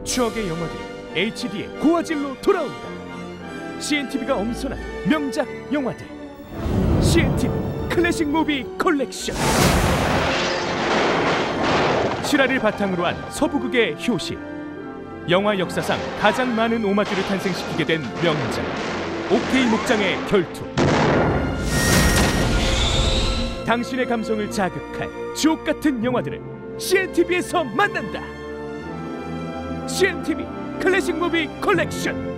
추억의 영화들이 HD의 고화질로 돌아온다. CNTV가 엄선한 명작 영화들, CNTV 클래식 무비 컬렉션. 실화를 바탕으로 한 서부극의 효시, 영화 역사상 가장 많은 오마주를 탄생시키게 된 명작 OK 목장의 결투. 당신의 감성을 자극할 주옥같은 영화들을 CNTV에서 만난다. CNTV 클래식 무비 컬렉션.